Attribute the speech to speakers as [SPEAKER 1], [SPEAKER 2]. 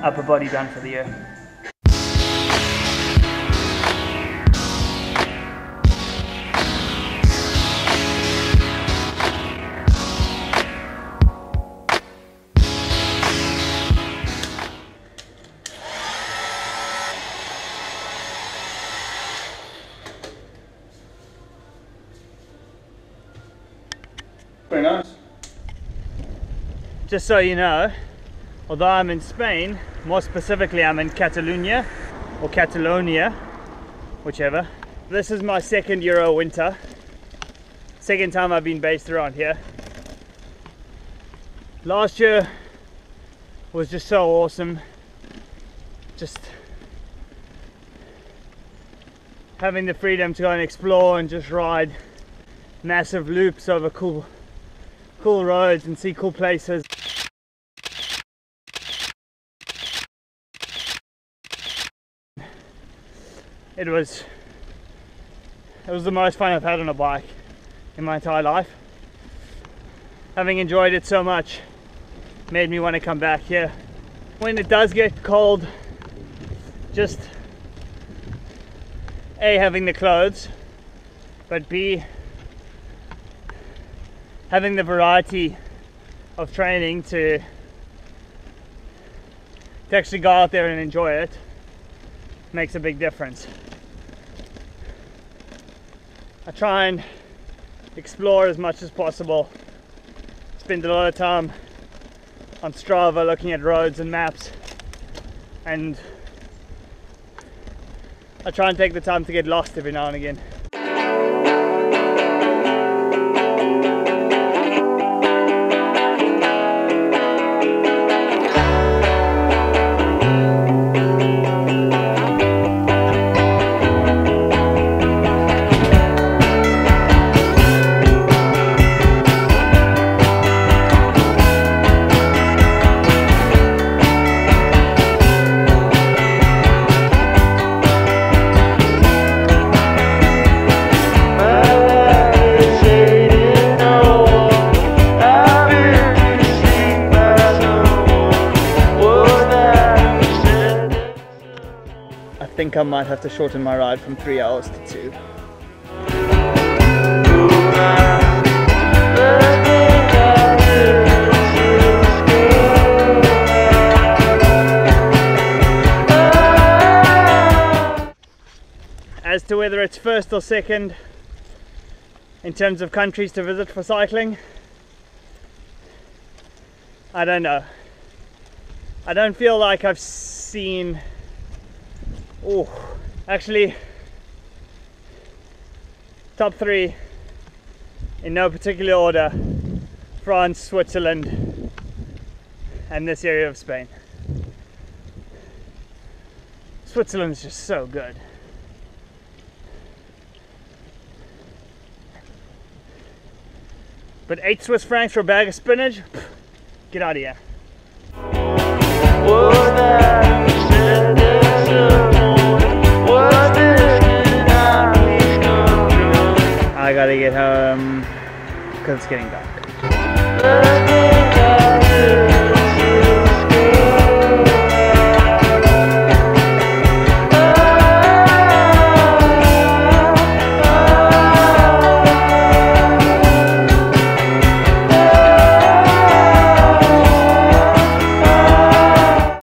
[SPEAKER 1] upper body done for the year.
[SPEAKER 2] Very nice.
[SPEAKER 1] Just so you know, although I'm in Spain, more specifically I'm in Catalonia or Catalonia, whichever. This is my second Euro winter. Second time I've been based around here. Last year was just so awesome. Just having the freedom to go and explore and just ride massive loops over cool roads and see cool places. It was the most fun I've had on a bike in my entire life. Having enjoyed it so much made me want to come back here. When it does get cold, just A, having the clothes, but B, having the variety of training to actually go out there and enjoy it makes a big difference. I try and explore as much as possible. Spend a lot of time on Strava looking at roads and maps, and I try and take the time to get lost every now and again. I think I might have to shorten my ride from 3 hours to 2. As to whether it's first or second in terms of countries to visit for cycling, I don't know. I don't feel like I've seen... Oh, actually, top 3 in no particular order: France, Switzerland, and this area of Spain. Switzerland's just so good. But 8 Swiss francs for a bag of spinach? Pff, get out of here. I gotta get home because it's getting dark.